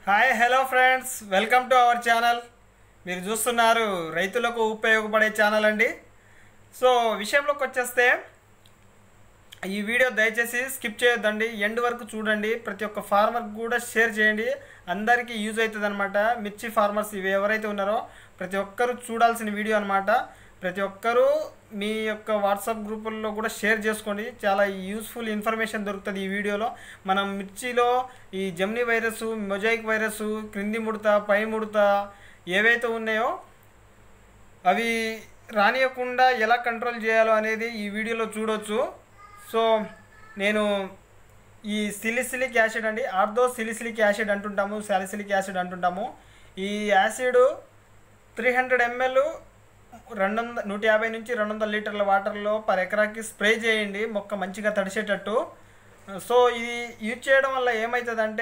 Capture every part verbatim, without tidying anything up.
Hi hello friends, welcome to our channel. మీరు చూస్తున్నారు రైతులకు ఉపయోగపడే ఛానల్ అండి. సో విషయంలోకి వచ్చేస్తే ఈ వీడియో దయచేసి స్కిప్ చేయొద్దండి, ఎండ్ వరకు చూడండి. ప్రతి ఒక్క ఫార్మర్కి కూడా షేర్ చేయండి, అందరికీ యూజ్ అవుతుంది అనమాట. మిర్చి ఫార్మర్స్ ఇవి ఎవరైతే ఉన్నారో ప్రతి ఒక్కరు చూడాల్సిన వీడియో అనమాట. ప్రతి ఒక్కరూ మీ యొక్క వాట్సాప్ గ్రూపుల్లో కూడా షేర్ చేసుకోండి, చాలా యూస్ఫుల్ ఇన్ఫర్మేషన్ దొరుకుతుంది ఈ వీడియోలో. మనం మిర్చిలో ఈ జెమినీ వైరస్, మొజాయిక్ వైరస్, క్రింది ముడత, పై ముడత ఏవైతే ఉన్నాయో అవి రానియకుండా ఎలా కంట్రోల్ చేయాలో అనేది ఈ వీడియోలో చూడవచ్చు. సో నేను ఈ సిలిసిలిక్ యాసిడ్ అండి, ఆర్థో సిలిసిలిక్ యాసిడ్ అంటుంటాము, సాలిసిలిక్ యాసిడ్ అంటుంటాము. ఈ యాసిడ్ త్రీ హండ్రెడ్ ఎంఎల్ రెండు వందల నూట యాభై నుంచి రెండు వందల లీటర్ల వాటర్లో పర్ ఎకరాకి స్ప్రే చేయండి, మొక్క మంచిగా తడిసేటట్టు. సో ఇది యూజ్ చేయడం వల్ల ఏమవుతుందంటే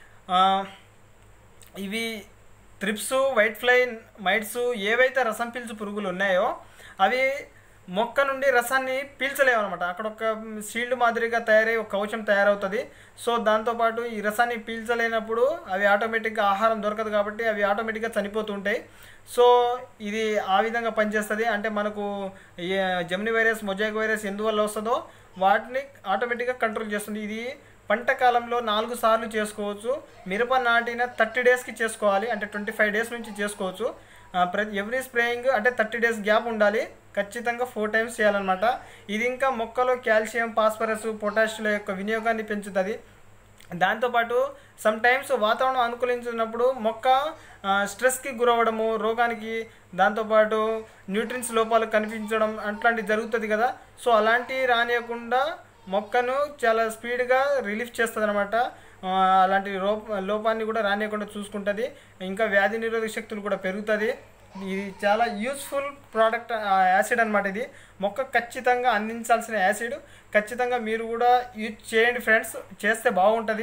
ఇవి త్రిప్స్, వైట్ ఫ్లై, మైట్స్ ఏవైతే రసం పీల్చు పురుగులు ఉన్నాయో అవి మొక్క నుండి రసాన్ని పీల్చలేవు అనమాట. అక్కడ ఒక షీల్డ్ మాదిరిగా తయారై ఒక కవచం తయారవుతుంది. సో దాంతోపాటు ఈ రసాన్ని పీల్చలేనప్పుడు అవి ఆటోమేటిక్గా ఆహారం దొరకదు కాబట్టి అవి ఆటోమేటిక్గా చనిపోతుంటాయి. సో ఇది ఆ విధంగా పనిచేస్తుంది. అంటే మనకు జెమినీ వైరస్, మొజాయిక్ వైరస్ ఎందువల్ల వస్తుందో వాటిని ఆటోమేటిక్గా కంట్రోల్ చేస్తుంది. ఇది పంట కాలంలో నాలుగు సార్లు చేసుకోవచ్చు. మిరప నాటిన థర్టీ డేస్కి చేసుకోవాలి, అంటే ట్వంటీ ఫైవ్ డేస్ నుంచి చేసుకోవచ్చు. ప్రతి ఎవ్రీ స్ప్రేయింగ్ అంటే థర్టీ డేస్ గ్యాప్ ఉండాలి, ఖచ్చితంగా ఫోర్ టైమ్స్ చేయాలన్నమాట. ఇది ఇంకా మొక్కలో కాల్షియం, ఫాస్ఫరస్, పొటాషియంల యొక్క వినియోగాన్ని పెంచుతుంది. దాంతోపాటు సమ్ టైమ్స్ వాతావరణం అనుకూలించినప్పుడు మొక్క స్ట్రెస్కి గురవ్వడము, రోగానికి, దాంతోపాటు న్యూట్రిన్స్ లోపాలు కనిపించడం అట్లాంటివి జరుగుతుంది కదా. సో అలాంటివి రానియకుండా మొక్కను చాలా స్పీడ్గా రిలీఫ్ చేస్తుంది అనమాట. అలాంటి లోప లోపాన్ని కూడా రానియకుండా చూసుకుంటుంది. ఇంకా వ్యాధి నిరోధక శక్తులు కూడా పెరుగుతుంది. ఇది చాలా యూస్ఫుల్ ప్రోడక్ట్ యాసిడ్ అనమాట. ఇది మొక్క ఖచ్చితంగా అందించాల్సిన యాసిడ్. ఖచ్చితంగా మీరు కూడా యూజ్ చేయండి ఫ్రెండ్స్, చేస్తే బాగుంటుంది.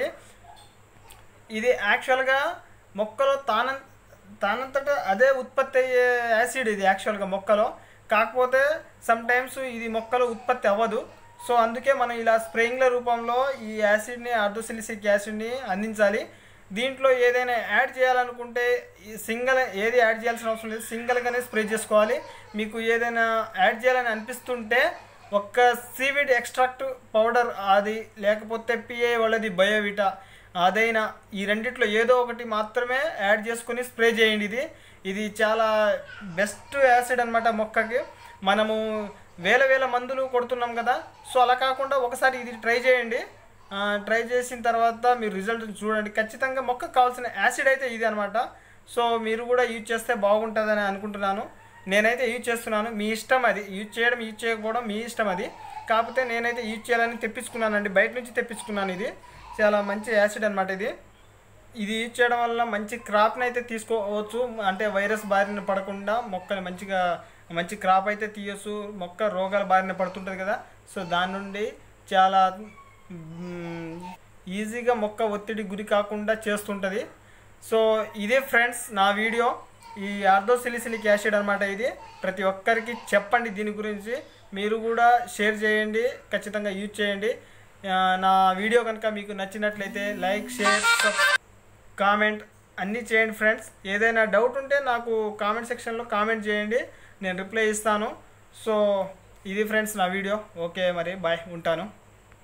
ఇది యాక్చువల్గా మొక్కలో తాన తానంతట అదే ఉత్పత్తి అయ్యే యాసిడ్ ఇది యాక్చువల్గా మొక్కలో. కాకపోతే సమ్ టైమ్స్ ఇది మొక్కలో ఉత్పత్తి అవ్వదు. సో అందుకే మనం ఇలా స్ప్రేయింగ్ల రూపంలో ఈ యాసిడ్ని, ఆర్థోసిలిసిక్ యాసిడ్ని అందించాలి. దీంట్లో ఏదైనా యాడ్ చేయాలనుకుంటే సింగిల్ ఏది యాడ్ చేయాల్సిన అవసరం లేదు, సింగిల్గానే స్ప్రే చేసుకోవాలి. మీకు ఏదైనా యాడ్ చేయాలని అనిపిస్తుంటే ఒక్క సీవిడ్ ఎక్స్ట్రాక్ట్ పౌడర్ అది, లేకపోతే పిఏ వాళ్ళది బయోవిటా అదైనా, ఈ రెండిట్లో ఏదో ఒకటి మాత్రమే యాడ్ చేసుకొని స్ప్రే చేయండి. ఇది ఇది చాలా బెస్ట్ యాసిడ్ అనమాట మొక్కకి. మనము వేల వేల మందులు కొడుతున్నాం కదా, సో అలా కాకుండా ఒకసారి ఇది ట్రై చేయండి. ట్రై చేసిన తర్వాత మీరు రిజల్ట్ చూడండి. ఖచ్చితంగా మొక్కకు కావాల్సిన యాసిడ్ అయితే ఇది అనమాట. సో మీరు కూడా యూజ్ చేస్తే బాగుంటుందని అనుకుంటున్నాను. నేనైతే యూజ్ చేస్తున్నాను, మీ ఇష్టం అది. యూజ్ చేయడం యూజ్ చేయకపోవడం మీ ఇష్టం అది. కాకపోతే నేనైతే యూజ్ చేయాలని తెప్పించుకున్నానండి, బయట నుంచి తెప్పించుకున్నాను. ఇది చాలా మంచి యాసిడ్ అనమాట. ఇది ఇది యూజ్ చేయడం వల్ల మంచి క్రాప్ని అయితే తీసుకోవచ్చు. అంటే వైరస్ బారిన పడకుండా మొక్కని మంచిగా మంచి క్రాప్ అయితే తీయచ్చు. మొక్క రోగాల బారిన పడుతుంటుంది కదా, సో దాని నుండి చాలా ఈజీగా మొక్క ఒత్తిడి గురి కాకుండా చేస్తుంటుంది. సో ఇదే ఫ్రెండ్స్ నా వీడియో, ఈ ఆర్థోసిలిసిలిక్ యాసిడ్ అనమాట. ఇది ప్రతి ఒక్కరికి చెప్పండి, దీని గురించి మీరు కూడా షేర్ చేయండి, ఖచ్చితంగా యూజ్ చేయండి. నా వీడియో కనుక మీకు నచ్చినట్లయితే లైక్, షేర్, కామెంట్ అన్నీ చేయండి ఫ్రెండ్స్. ఏదైనా డౌట్ ఉంటే నాకు కామెంట్ సెక్షన్లో కామెంట్ చేయండి, నేను రిప్లై ఇస్తాను. సో ఇది ఫ్రెండ్స్ నా వీడియో. ఓకే మరి బాయ్, ఉంటాను.